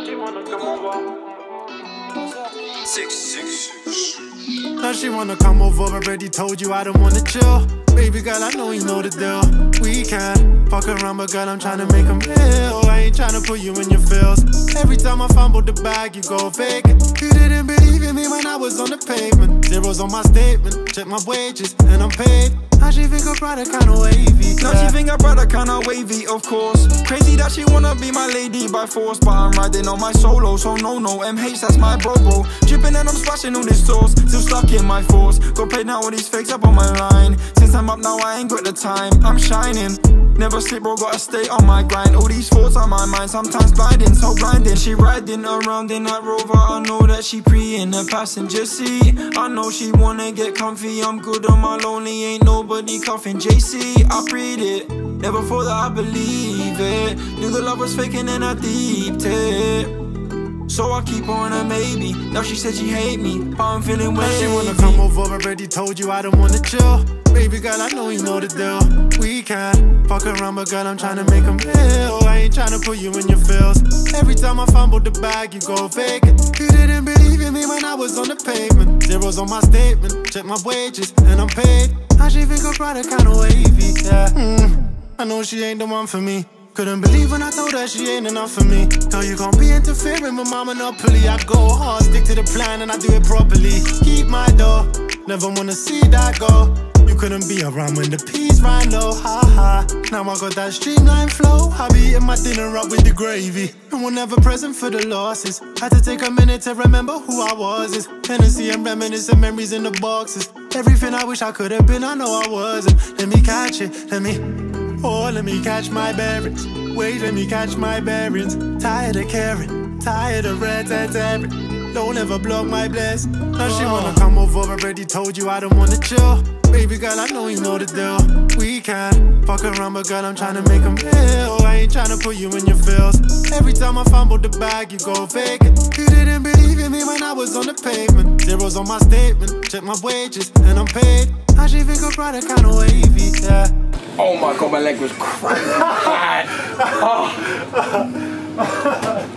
she wanna come over. Now she wanna come over, already told you I don't wanna chill. Baby girl, I know you know the deal. We can fuck around, but girl, I'm tryna make them real. I ain't tryna put you in your feels. Every time I fumble the bag, you go fake it. You didn't believe in me when I was on the pavement. Zeros on my statement, check my wages, and I'm paid. Now she think her brother kinda wavy. Now she think her brother kinda wavy, of course. Crazy that she wanna be my lady by force, but I'm riding on my solo, so no, MH, that's my bro. Dripping and I'm splashing all this sauce, still stuck in my force. Got paid now all these fakes up on my line. Since I'm up now, I ain't got the time, I'm shining. Never sleep, bro, gotta stay on my grind. All these thoughts on my mind, sometimes blinding, so blinding. She riding around in that Rover, I know that she pre in the passenger seat. I know she wanna get comfy, I'm good on my lonely, ain't nobody cuffing. JC, I breed it, never thought that I believe it. Knew the love was faking and I deeped it. So I keep on a maybe. Now she said she hate me, but I'm feeling wavy. Now she wanna come over, already told you I don't wanna chill. Baby girl, I know you know the deal. We can fuck around, but girl, I'm tryna make them real. I ain't tryna put you in your feels. Every time I fumble the bag, you go fake it. You didn't believe in me when I was on the pavement. Zeros on my statement, check my wages, and I'm paid. Now she think her brother kinda wavy, yeah. I know she ain't the one for me. Couldn't believe when I told her she ain't enough for me. Girl, you can't be interfering with my monopoly. I go hard, stick to the plan, and I do it properly. Keep my door, never wanna see that go. You couldn't be around when the peas ran low, ha ha. Now I got that streamline flow. I be eating my dinner up with the gravy, and we're never present for the losses. Had to take a minute to remember who I was. It's Tennessee and reminiscing memories in the boxes. Everything I wish I could have been, I know I wasn't. Let me catch it, let me catch my bearings. Wait, let me catch my bearings. Tired of caring, tired of red tearing. Don't ever block my bless. Now she wanna come over, already told you I don't wanna chill. Baby girl, I know you know the deal. We can fuck around, but girl, I'm tryna make them real. I ain't tryna put you in your feels. Every time I fumble the bag, you go fake it. You didn't believe in me when I was on the pavement. Zeros on my statement, check my wages, and I'm paid. Now she think her brother kinda wavy, yeah. Oh my god, my leg was crazy bad. Oh.